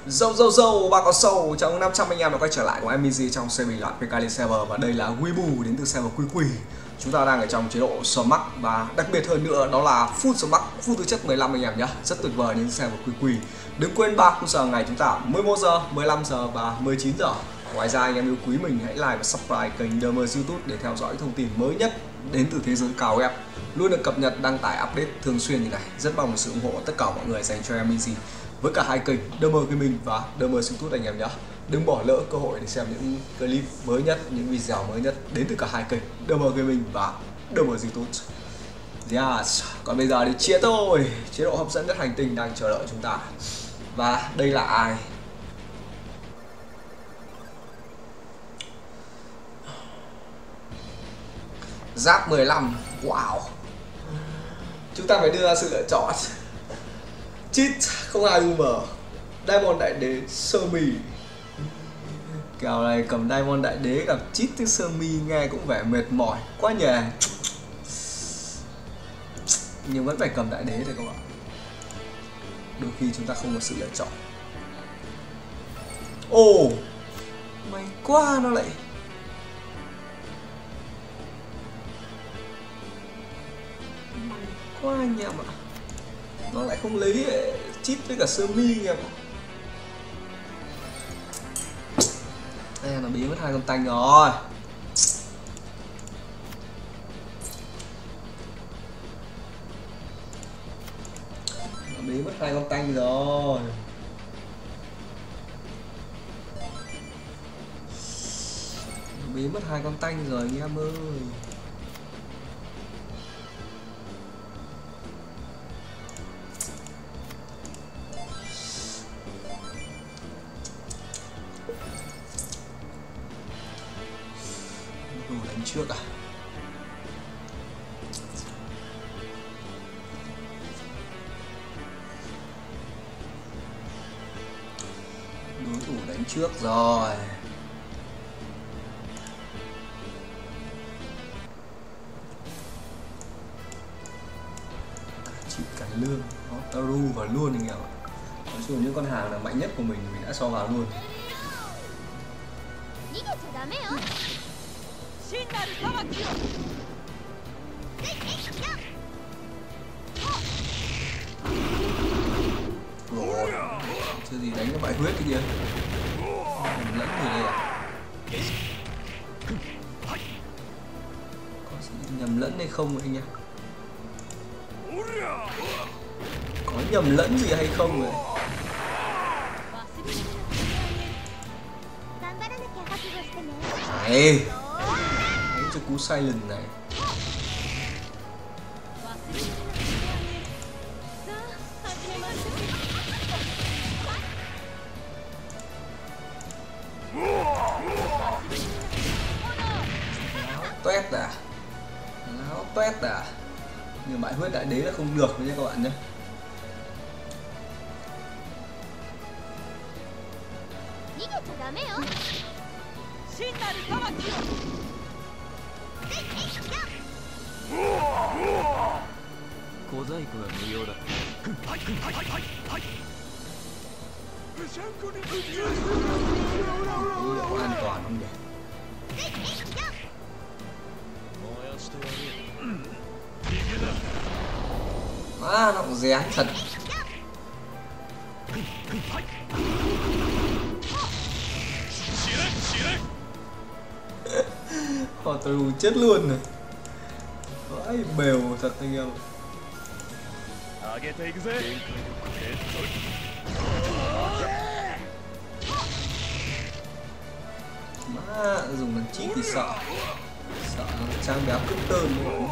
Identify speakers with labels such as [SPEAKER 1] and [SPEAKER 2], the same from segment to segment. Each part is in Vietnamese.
[SPEAKER 1] Dâu ba con sâu trong 500 anh em đã quay trở lại của MZ trong series bình loạn PK server, và đây là Weibo đến từ server Quy. Chúng ta đang ở trong chế độ Smart và đặc biệt hơn nữa đó là full Smart, full tư chất 15 anh em nhé, rất tuyệt vời đến server Quy. Đừng quên 3 khung giờ ngày chúng ta 11 giờ, 15 giờ và 19 giờ. Ngoài ra anh em yêu quý mình hãy like và subscribe kênh Dermer YouTube để theo dõi thông tin mới nhất đến từ thế giới cao web, luôn được cập nhật đăng tải update thường xuyên như này. Rất mong sự ủng hộ tất cả mọi người dành cho MZ với cả hai kênh Dermer Gaming và Dermer YouTube anh em nhé. Đừng bỏ lỡ cơ hội để xem những clip mới nhất, những video mới nhất đến từ cả hai kênh Dermer Gaming và Dermer YouTube. Yes. Còn bây giờ thì chia tôi, chế độ hấp dẫn nhất hành tinh đang chờ đợi chúng ta. Và đây là ai? Giáp 15. Wow. Chúng ta phải đưa ra sự lựa chọn. Cheat không ai UM, Diamond đại đế sơ mì. Kèo này cầm Diamond đại đế gặp cheat với sơ mi nghe cũng vẻ mệt mỏi quá nhỉ. Nhưng vẫn phải cầm đại đế thôi các bạn. Đôi khi chúng ta không có sự lựa chọn. Ồ, may quá nó lại. May quá anh em ạ. Nó lại không lấy cheat với cả sơ mi anh em ạ. Đây nó bí mất hai con tanh rồi. Nó bí mất hai con tanh rồi. Nó bí mất hai con tanh rồi anh em ơi. Đánh trước à? Đối thủ đánh trước rồi. Chịu cả lương, nó Taru vào luôn anh em ạ. Nói chung những con hàng là mạnh nhất của mình đã cho vào luôn. Rồi, chưa gì đánh cái bại huyết cái gì. Nhầm lẫn gì đây à? Có sự nhầm lẫn hay không anh em? Có nhầm lẫn gì hay không vậy? Này, đánh cho cú silent này. Toét à? Nó toét à? Nhưng bại huyết đại đế là không được nha các bạn nhé. Có an toàn không nhỉ? À, nó cũng dán thật. Họ từ chết luôn rồi. Vãi bèo thật anh em. Má dùng lần chít thì sợ. Sợ trang béo cướp tơn luôn.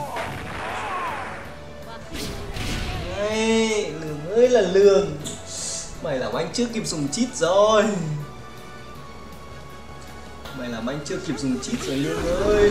[SPEAKER 1] Đây, lường ơi là lường. Mày làm anh chưa kịp dùng cheat rồi. Mày làm anh chưa kịp dùng cheat rồi lương ơi.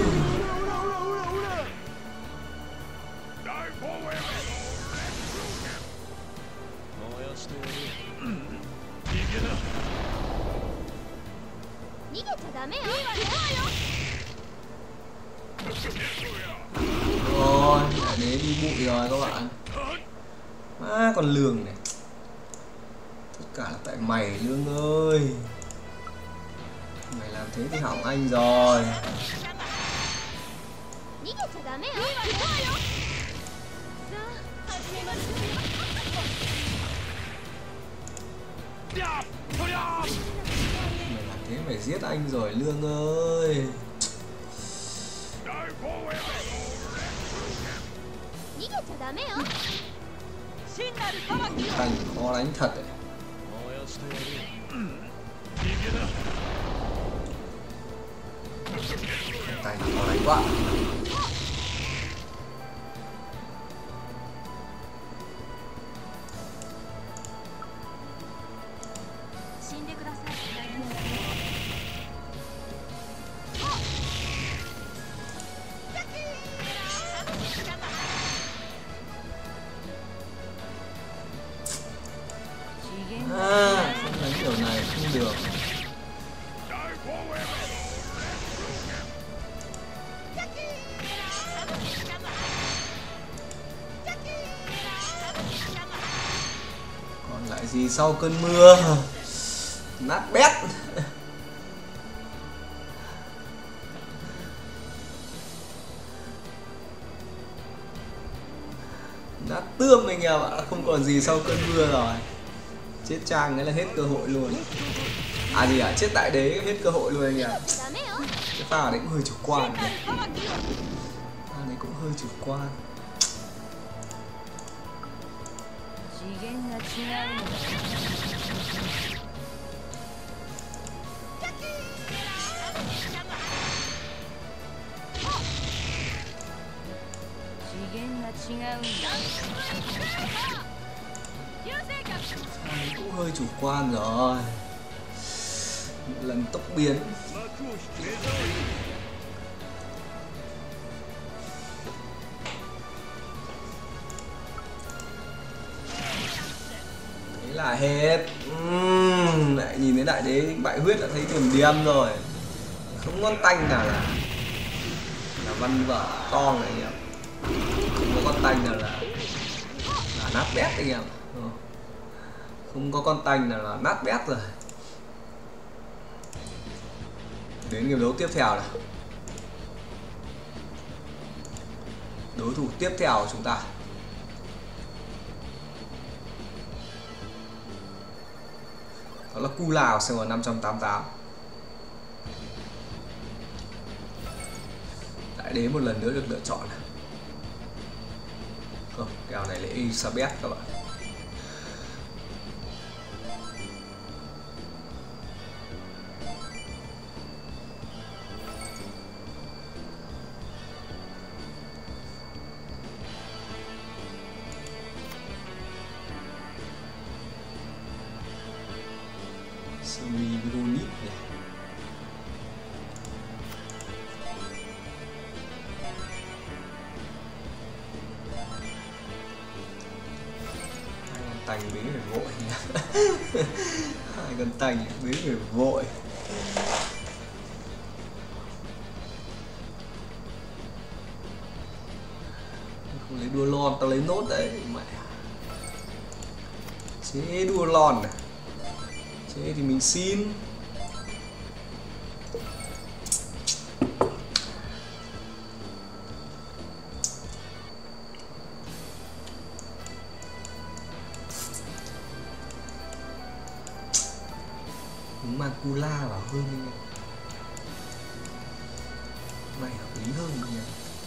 [SPEAKER 1] Rồi, đế đi bụi rồi các bạn. Còn lường này. cả là tại mày Lương ơi. Mày làm thế thì hỏng anh rồi. Mày làm thế mày giết anh rồi Lương ơi. Thành khó đánh thật đấy. Thành khó đánh quá. Không đánh kiểu này không được. Còn lại gì sau cơn mưa? Nát bét. Nát tươm anh em ạ, không còn gì sau cơn mưa rồi. Chết Trang ấy là hết cơ hội luôn. À gì à, chết tại đế hết cơ hội luôn anh em. Cái pha đấy cũng hơi chủ quan. Pha đấy cũng hơi chủ quan. Cũng hơi chủ quan rồi. Một lần tốc biến. Thế là hết. Lại nhìn thấy đại đế bại huyết đã thấy điểm điềm rồi. Không ngon tanh nào là văn vở to này anh em. Không có con tanh nào là nát bét anh em. Không có con tanh nào là nát bét rồi. Đến game đấu tiếp theo này. Đối thủ tiếp theo của chúng ta đó là Cu Lào server 588. Đại đế một lần nữa được lựa chọn. Không, kèo này là Elizabeth các bạn. Semi Gronit này. Hai con tanh bế phải vội. Hai con tanh bế phải vội. Không lấy đua lon, tao lấy nốt đấy mẹ. Chế đua lon này. Thế thì mình xin. Muốn mang Cula vào hơn đi. Này hợp lý hơn nhỉ.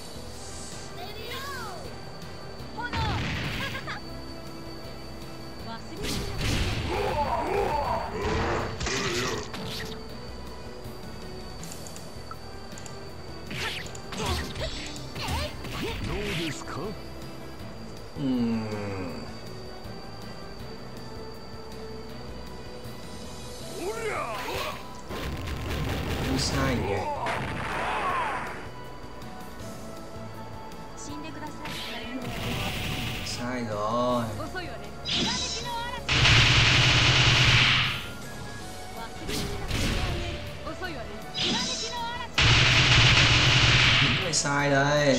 [SPEAKER 1] Sai nhỉ. Sai rồi. Đúng là sai đây.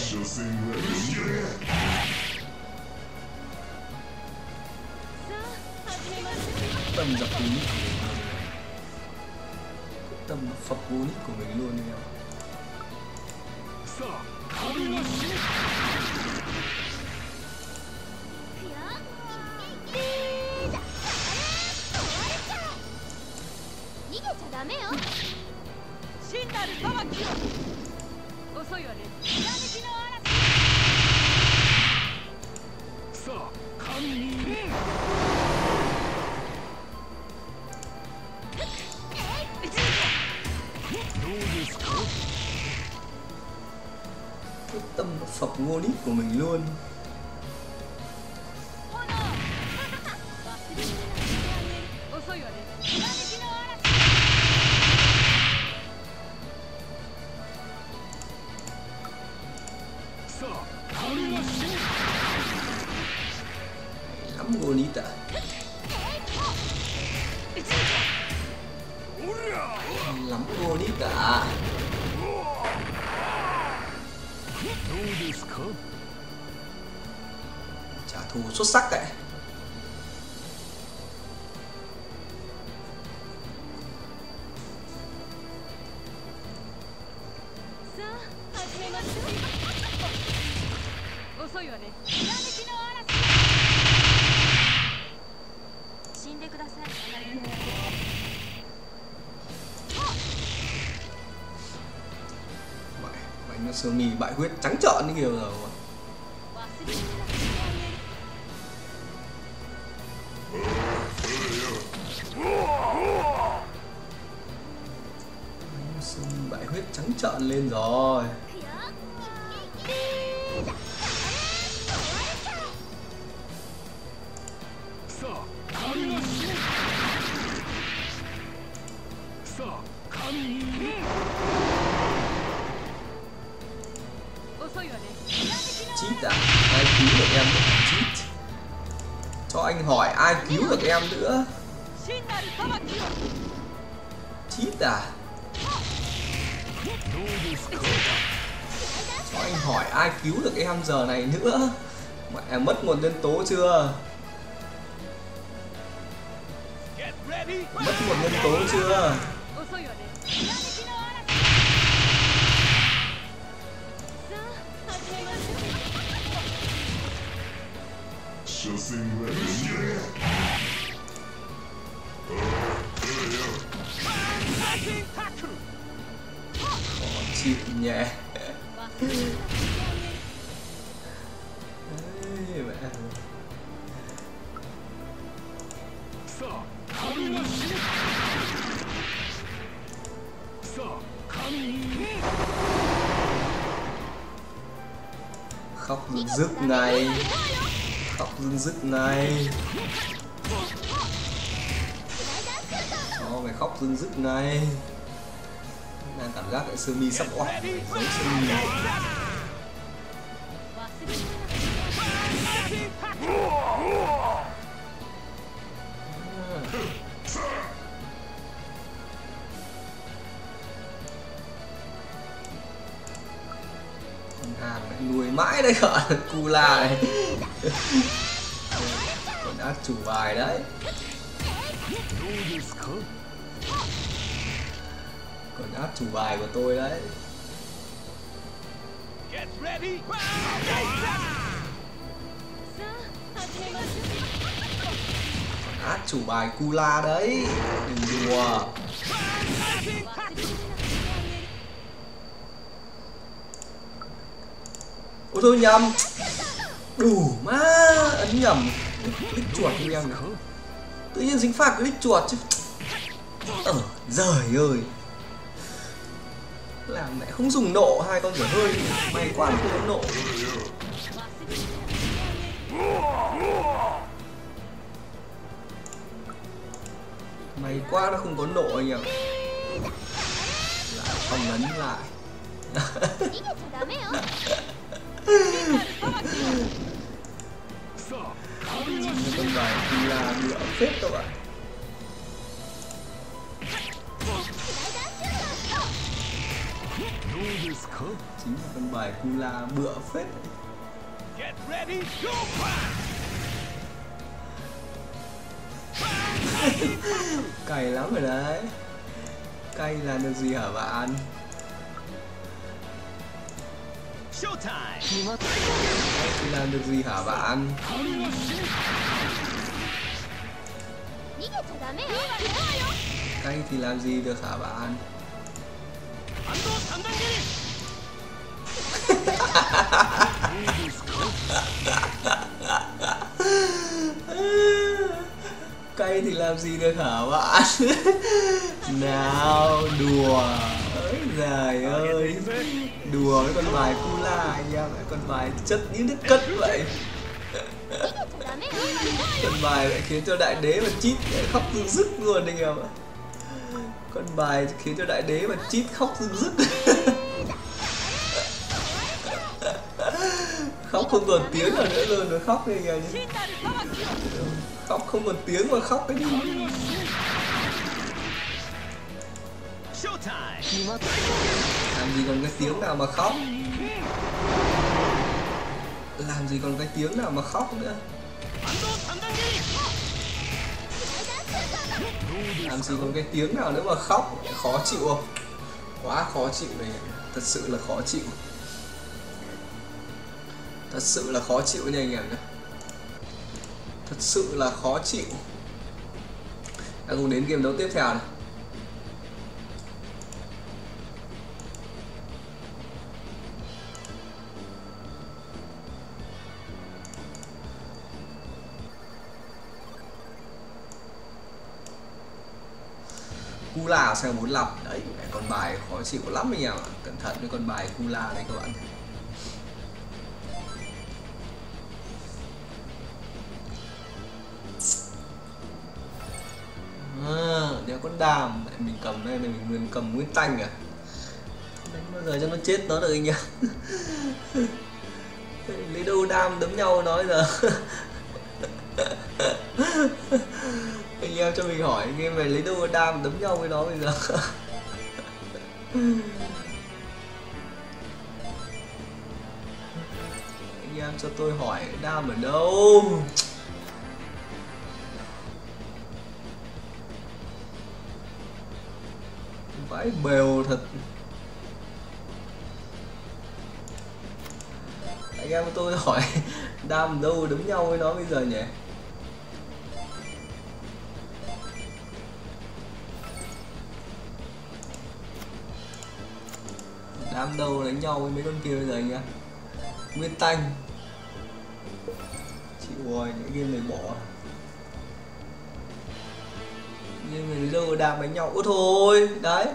[SPEAKER 1] Tầm Tầm phập Vonic của mình luôn anh em. Cái tầm phập Vonic của mình luôn. Lắm Vonic à. Lắm Vonic à. Trả thù xuất sắc đấy. Mày sơ mi bại huyết trắng trợn như kiểu rồi. Sơ mi bại huyết trắng trợn lên rồi. Cheat à? Ai cứu được em nữa? Cheat. Cho anh hỏi ai cứu được em nữa? Cheat à? Cho anh hỏi ai cứu được em giờ này nữa? Mẹ mất một nhân tố chưa? Mất một nhân tố chưa? Khó chịu nhẹ. Mẹ. Khóc rưng rức này. Khóc rưng rức này. Cho mày khóc rưng rức này. Đang cảm giác cái sơ mi sắp off. Giấu sơ mi. Hàng lại nuôi mãi đấy hả? Cula này. Còn ác chủ bài đấy. Còn ác chủ bài của tôi đấy. Còn ác chủ bài Cula đấy. Đừng đùa. Ôi thôi nhầm. Đủ má. Ấn nhầm. Click chuột như em nào. Tự nhiên dính phạt click chuột chứ. Giời ơi. Làm mẹ không dùng nộ hai con dở hơi. May quá không có nộ. May quá nó không có nộ anh em. Lại không ấn lại. Con bài thì là ngựa phết các bạn. Chính là con bài Cula bựa phết. Cày lắm rồi đấy. Cay làm được gì hả bạn? Thì làm được gì hả bạn? Cay thì làm gì được hả bạn? Cay thì làm gì được hả bạn? Nào đùa. Ôi giời ơi, đùa với con bài Kula anh em, con bài chất như nước cất vậy. Con bài lại khiến cho đại đế mà chít khóc rưng rức luôn anh em ạ. Con bài khiến cho đại đế mà chít khóc rưng rức. Khóc không còn tiếng nào nữa luôn, nó khóc đây anh em. Khóc không còn tiếng mà khóc cái gì. Làm gì còn cái tiếng nào mà khóc. Làm gì còn cái tiếng nào mà khóc nữa. Làm gì còn cái tiếng nào nữa mà khóc. Khó chịu không? Quá khó chịu này. Thật sự là khó chịu. Thật sự là khó chịu nha anh em nhé. Thật sự là khó chịu. Đã cùng đến game đấu tiếp theo này. Kula sang 45. Đấy, con bài khó chịu lắm anh em ạ. Cẩn thận với con bài Kula đấy các bạn. Đéo con đàm, mình cầm đây, mình cầm nguyên tanh à. Đánh bao giờ cho nó chết nó được anh em. Lấy đâu đam đấm nhau nói giờ. Anh em cho mình hỏi game này lấy đâu đam đấm nhau với nó bây giờ. Anh em cho tôi hỏi đam ở đâu. Vãi bèo thật. Anh em tôi hỏi đam đâu đấm nhau với nó bây giờ nhỉ. Đam đâu đánh nhau với mấy con kia bây giờ anh em. Nguyên tanh. Chịu rồi, những game này bỏ. Nhưng mà đâu đam đánh nhau. Ôi thôi, đấy.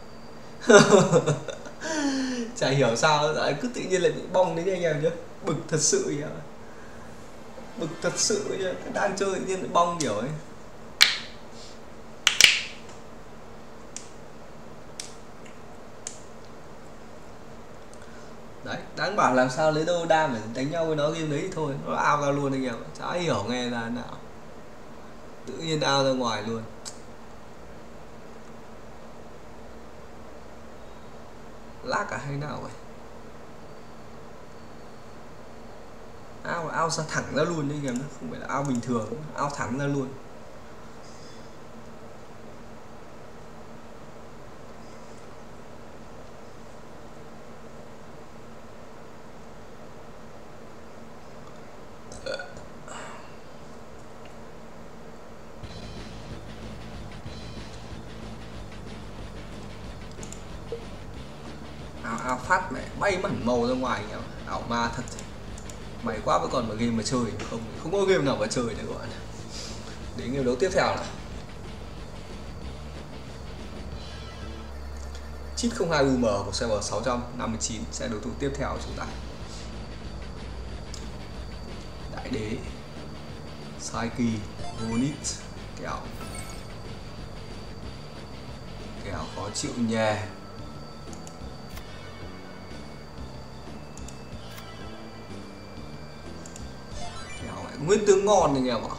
[SPEAKER 1] Chả hiểu sao lại cứ tự nhiên lại bị bong đấy anh em nhá. Bực thật sự nhá. Bực thật sự nhá. Đang chơi tự nhiên lại bong kiểu ấy. Đấy, đáng bảo làm sao lấy đâu đam để đánh nhau với nó game đấy thì thôi, nó ao ra luôn anh em. Chả hiểu nghe ra nào. Tự nhiên ao ra ngoài luôn. Lác cả hay nào vậy? Ao ra thẳng ra luôn đấy anh em, không phải là ao bình thường, ao thẳng ra luôn. Ao phát mẹ bay mẩn màu ra ngoài anh em. Ảo ma thật. May quá vẫn còn một game mà chơi, không có game nào mà chơi nữa các bạn. Đến game đấu tiếp theo nào. Cheat 02 UM của server 659 sẽ đối thủ tiếp theo của chúng ta. Đại đế Saiki Bonit kèo khó chịu nhè. Nguyên tướng ngon anh em ạ.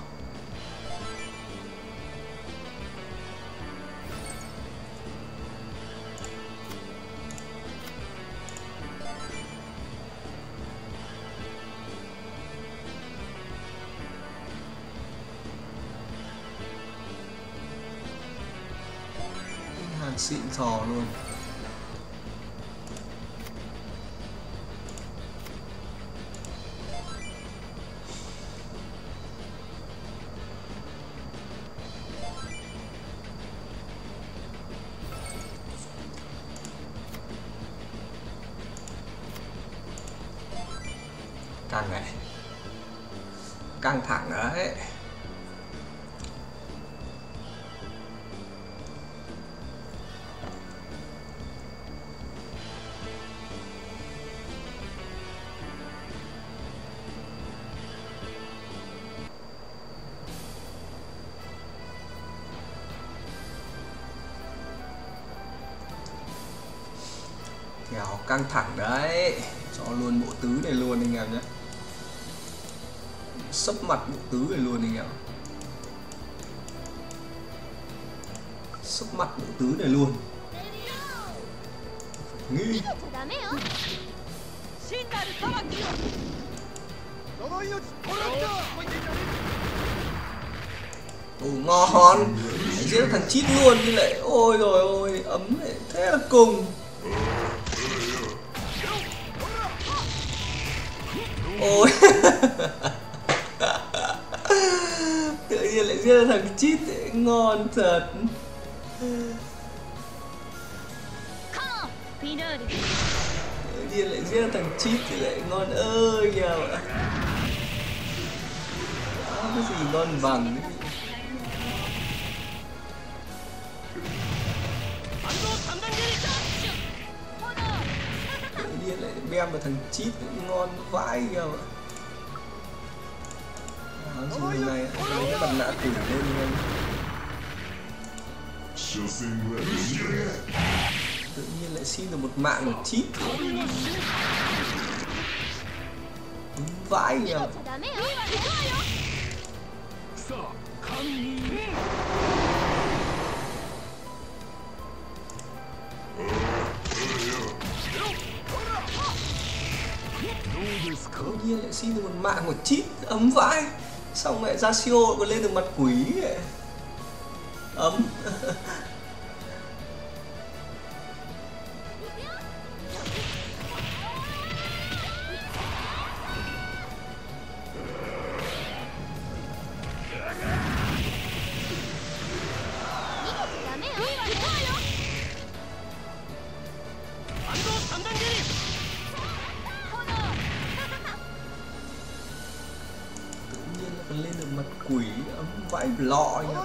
[SPEAKER 1] xịn sò luôn. Căng này, căng thẳng đấy. Kèo căng thẳng đấy, cho luôn bộ tứ này luôn anh em nhé, sấp mặt bộ tứ này luôn anh em, sấp mặt bộ tứ này luôn. Nghi. Ồ ngon, giết thằng chít luôn như lại. Ôi rồi ôi ấm này. Thế là cùng. Ôi tự nhiên lại giết thằng chít ấy. Ngon thật. Tự nhiên lại giết thằng chít thì lại ngon ơi nhờ. Cái gì ngon bằng cái gì. Tự nhiên lại bem vào thằng chít ngon vãi nhờ. Gì này cái mặt nạ củ lên nhanh. Tự nhiên lại xin được một mạng một chít. Vãi nhờ. Tự nhiên lại xin được một mạng một chít. Ấm vãi. Xong lại ra siêu còn lên được mặt quỷ ấy. Ấm. Lên được mặt quỷ ấm vãi lọ nhá.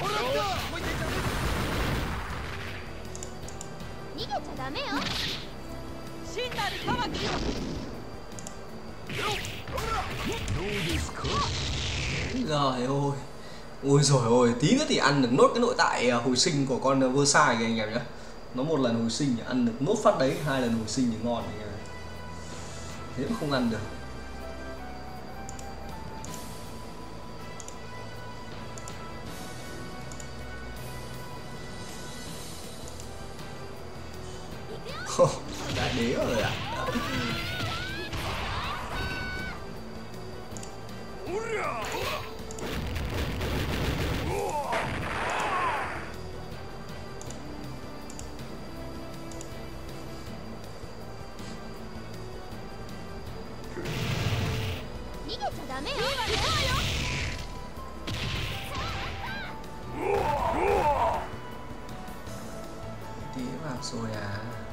[SPEAKER 1] Rồi ôi. Ôi rồi ôi, tí nữa thì ăn được nốt cái nội tại hồi sinh của con Versailles kìa anh em nhé. Nó một lần hồi sinh thì ăn được nốt phát đấy, hai lần hồi sinh thì ngon anh em. Thế mà không ăn được. Đại đế rồi ạ. Tí vào rồi à.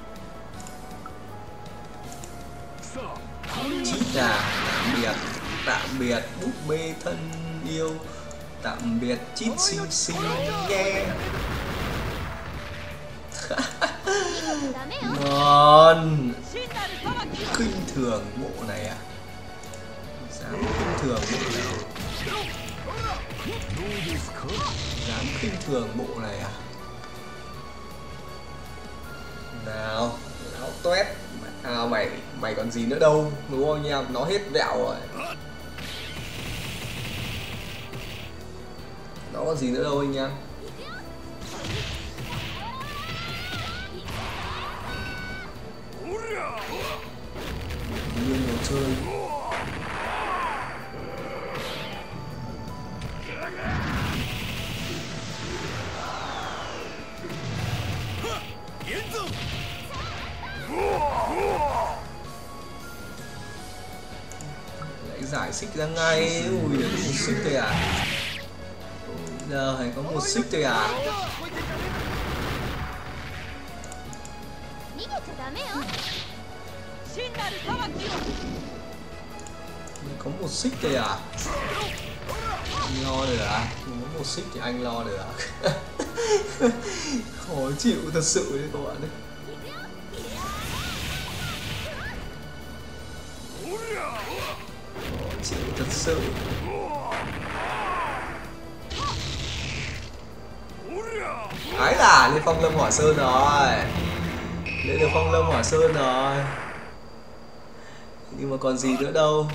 [SPEAKER 1] Chít à, tạm biệt búp bê thân yêu, tạm biệt chít xinh xinh nghe. Ngon. Khinh thường bộ này à? Dám khinh thường bộ này. Dám khinh thường bộ này à? Nào, áo toét. À mày còn gì nữa đâu, đúng không anh em? Nó hết vẹo rồi. Nó còn gì nữa đâu anh em. Nguyên đồ chơi. giải xích ra ngay. Ui, có một xích thôi à? Giờ hay có một xích thôi à? Có một xích thôi à? Anh lo được à? Có một xích thì anh lo được à? Khó chịu thật sự đấy các bạn đấy. Khó chịu thật sự. Ái là lên phong lâm hỏa sơn rồi. Lên được phong lâm hỏa sơn rồi. Nhưng mà còn gì nữa đâu.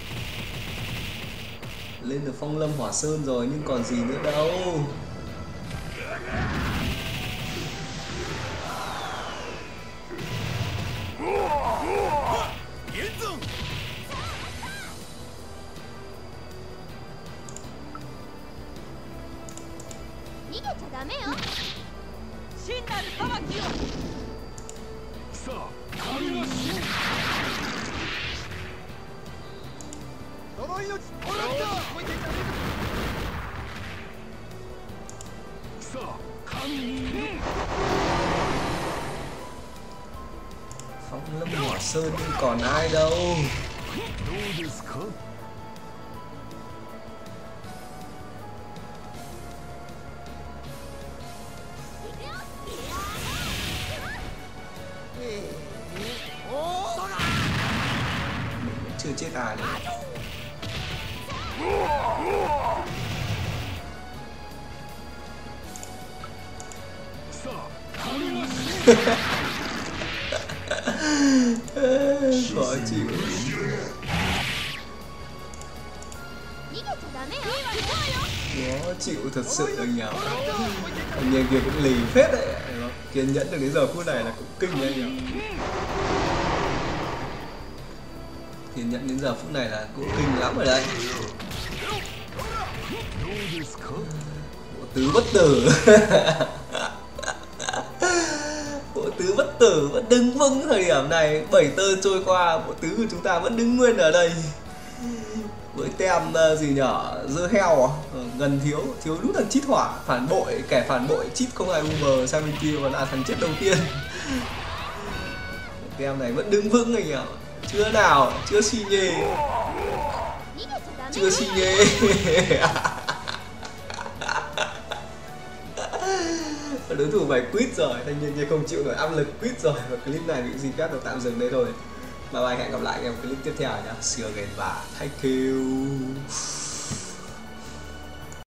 [SPEAKER 1] Lên được phong lâm hỏa sơn rồi nhưng còn gì nữa đâu. Phong lâm hỏa sơn nhưng còn ai đâu. Chưa chết ai nữa. Khó chịu. Khó chịu thật sự anh nhỉ. Anh nhìn kìa cũng lì phết đấy. Kiên nhẫn được đến giờ phút này là cũng kinh đấy anh nhỉ. Kiên nhẫn đến giờ phút này là cũng kinh lắm rồi đấy. Bộ tứ bất tử. Bộ tứ bất tử vẫn đứng vững thời điểm này. 7 turn trôi qua, bộ tứ của chúng ta vẫn đứng nguyên ở đây. Với tem gì nhở, dơ heo gần thiếu nút thằng chít hỏa. Phản bội, kẻ phản bội chít không ai Uber sang bên kia và là thằng chết đầu tiên. Tem này vẫn đứng vững anh ạ. Chưa nào, chưa xi nhê. Chưa xi nhê. Đối thủ phải quit rồi, thanh niên kia không chịu nổi áp lực quit rồi. Và clip này bị xin phép được tạm dừng đây thôi. Bye bye, hẹn gặp lại em clip tiếp theo nhá. See you again và thank you.